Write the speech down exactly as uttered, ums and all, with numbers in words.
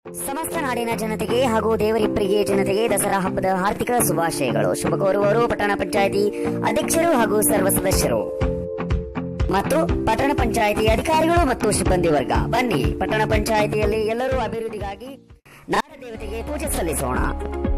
ಸಮಸ್ತ ನಾಡಿನ ಜನತೆಗೆ ಹಾಗೂ ದೇವರಿಪ್ಪರಿಗೆ ಜನತೆಗೆ ದಸರಾ ಹಬ್ಬದ ಹಾರ್ದಿಕ ಶುಭಾಶಯಗಳು. ಶುಭ ಕೋರುವವರು ಪಟ್ಟಣ ಪಂಚಾಯಿತಿ ಅಧ್ಯಕ್ಷರು ಹಾಗೂ ಸರ್ವ ಸದಸ್ಯರು ಮತ್ತು ಪಟ್ಟಣ ಪಂಚಾಯಿತಿ ಅಧಿಕಾರಿಗಳು ಮತ್ತು ಸಿಬ್ಬಂದಿ ವರ್ಗ. ಬನ್ನಿ, ಪಟ್ಟಣ ಪಂಚಾಯಿತಿಯಲ್ಲಿ ಎಲ್ಲರೂ ಅಭಿವೃದ್ಧಿಗಾಗಿ ನಾಡ ದೇವತೆಗೆ ಪೂಜೆ ಸಲ್ಲಿಸೋಣ.